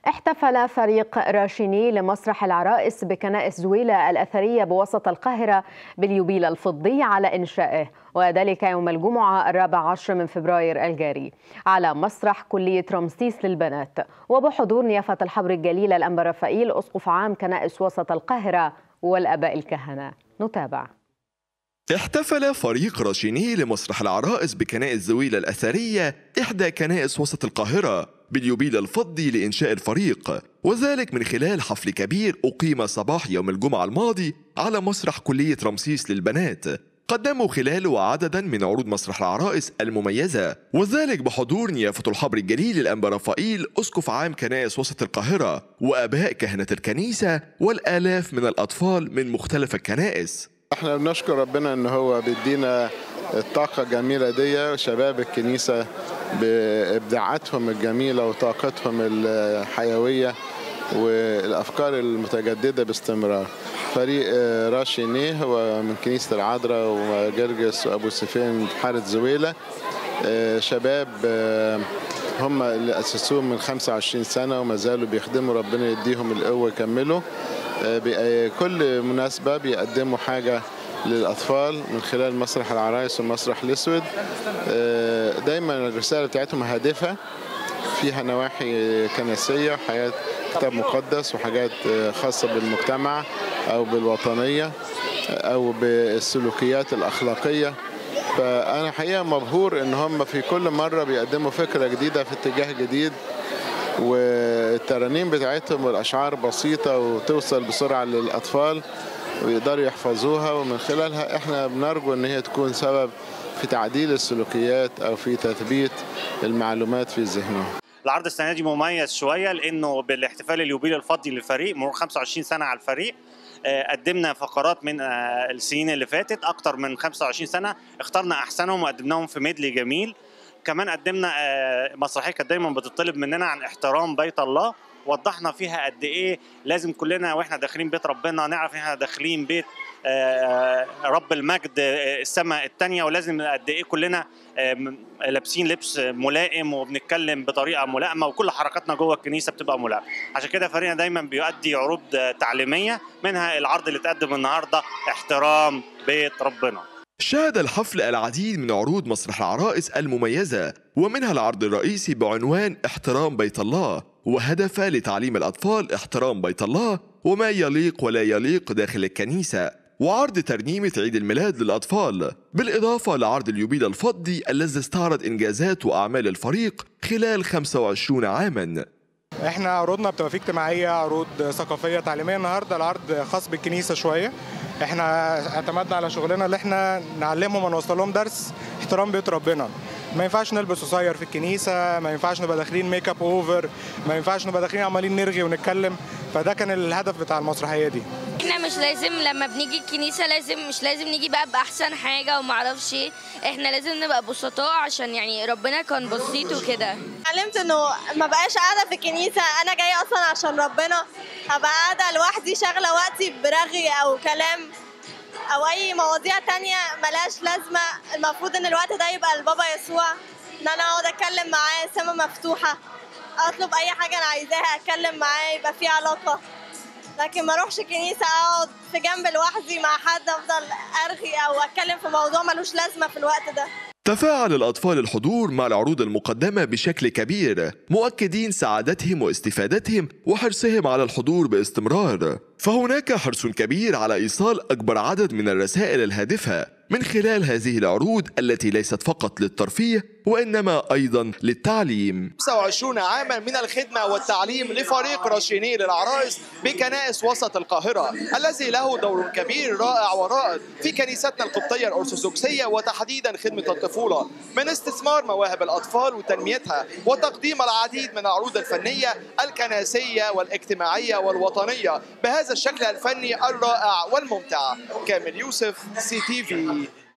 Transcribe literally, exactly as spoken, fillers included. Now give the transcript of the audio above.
احتفل فريق راشيني لمسرح العرائس بكنائس زويلة الأثرية بوسط القاهرة باليوبيل الفضي على إنشائه، وذلك يوم الجمعة الرابع عشر من فبراير الجاري على مسرح كلية رمسيس للبنات، وبحضور نيافة الحبر الجليل الأنبا رفائيل أسقف عام كنائس وسط القاهرة والآباء الكهنة. نتابع. احتفل فريق راشيني لمسرح العرائس بكنائس زويلة الأثرية إحدى كنائس وسط القاهرة باليوبيل الفضي لإنشاء الفريق، وذلك من خلال حفل كبير أقيم صباح يوم الجمعة الماضي على مسرح كلية رمسيس للبنات، قدموا خلاله عددا من عروض مسرح العرائس المميزة، وذلك بحضور نيافة الحبر الجليل الأنبا رفائيل أسقف عام كنائس وسط القاهرة وآباء كهنة الكنيسة والآلاف من الأطفال من مختلف الكنائس. احنا بنشكر ربنا ان هو بيدينا الطاقة الجميلة دي، وشباب الكنيسة بإبداعاتهم الجميلة وطاقتهم الحيوية والأفكار المتجددة باستمرار. فريق راشيني هو من كنيسة العذراء وجرجس وأبو سفين حارة زويلة، شباب هم اللي أسسوهم من خمسة وعشرين سنة وما زالوا بيخدموا، ربنا يديهم القوة يكملوا. بكل مناسبة بيقدموا حاجة للأطفال من خلال مسرح العرايس والمسرح الأسود. دايما الرسالة بتاعتهم هادفة، فيها نواحي كنسية وحياة كتاب مقدس وحاجات خاصة بالمجتمع أو بالوطنية أو بالسلوكيات الأخلاقية. فأنا حقيقة مبهور إن هم في كل مرة بيقدموا فكرة جديدة في اتجاه جديد، والترانيم بتاعتهم والأشعار بسيطة وتوصل بسرعة للأطفال ويقدروا يحفظوها، ومن خلالها احنا بنرجو ان هي تكون سبب في تعديل السلوكيات او في تثبيت المعلومات في ذهنهم. العرض السنة دي مميز شوية لأنه بالاحتفال اليوبيل الفضي للفريق مرور خمسة وعشرين سنة على الفريق، قدمنا فقرات من السنين اللي فاتت أكتر من خمسة وعشرين سنة، اخترنا أحسنهم وقدمناهم في ميدلي جميل. كمان قدمنا مسرحية كانت دايما بتطلب مننا عن احترام بيت الله، وضحنا فيها قد ايه لازم كلنا واحنا داخلين بيت ربنا نعرف ان احنا داخلين بيت رب المجد السماء الثانيه، ولازم قد ايه كلنا لابسين لبس ملائم وبنتكلم بطريقه ملائمه، وكل حركاتنا جوه الكنيسه بتبقى ملائمه. عشان كده فريقنا دايما بيؤدي عروض تعليميه، منها العرض اللي اتقدم النهارده احترام بيت ربنا. شهد الحفل العديد من عروض مسرح العرائس المميزة، ومنها العرض الرئيسي بعنوان احترام بيت الله، وهدف لتعليم الأطفال احترام بيت الله وما يليق ولا يليق داخل الكنيسة، وعرض ترنيمة عيد الميلاد للأطفال، بالإضافة لعرض اليوبيل الفضي الذي استعرض إنجازات وأعمال الفريق خلال خمسة وعشرين عاماً. احنا عروضنا بتبقى فيه اجتماعية، عروض ثقافية تعليمية. النهاردة العرض خاص بالكنيسة شوية، احنا اعتمدنا على شغلنا اللي احنا نعلمهم ونوصل لهم درس احترام بيت ربنا. ما ينفعش نلبس قصير في الكنيسة، ما ينفعش نبقى داخلين ميك اب اوفر، ما ينفعش نبقى داخلين عمالين نرغي ونتكلم، فده كان الهدف بتاع المسرحية دي. احنا مش لازم لما بنيجي الكنيسة لازم مش لازم نيجي بقى بأحسن حاجة وما اعرفش ايه، احنا لازم نبقى بسطاء عشان يعني ربنا كان بسيط وكده. اتعلمت انه ما بقاش قاعدة في الكنيسة انا جاية اصلا عشان ربنا، هبقى قاعدة لوحدي شاغلة وقتي برغي او كلام او اي مواضيع تانية ملاش لازمة. المفروض ان الوقت ده يبقى لبابا يسوع، ان انا اقعد اتكلم معاه، السما مفتوحة، اطلب اي حاجة انا عايزاها اتكلم معاه يبقى في علاقة، لكن ما اروحش كنيسة اقعد في جنب لوحدي مع حد افضل ارغي او اتكلم في موضوع ملوش لازمة في الوقت ده. تفاعل الأطفال الحضور مع العروض المقدمة بشكل كبير، مؤكدين سعادتهم واستفادتهم وحرصهم على الحضور باستمرار، فهناك حرص كبير على إيصال أكبر عدد من الرسائل الهادفة من خلال هذه العروض التي ليست فقط للترفيه وإنما أيضا للتعليم. خمسة وعشرين عاما من الخدمة والتعليم لفريق راشيني للعرائس بكنائس وسط القاهرة، الذي له دور كبير رائع ورائد في كنيستنا القبطية الأرثوذكسية، وتحديدا خدمة الطفولة من استثمار مواهب الأطفال وتنميتها، وتقديم العديد من العروض الفنية الكنسية والاجتماعية والوطنية بهذا الشكل الفني الرائع والممتع. كامل يوسف، سي تي في.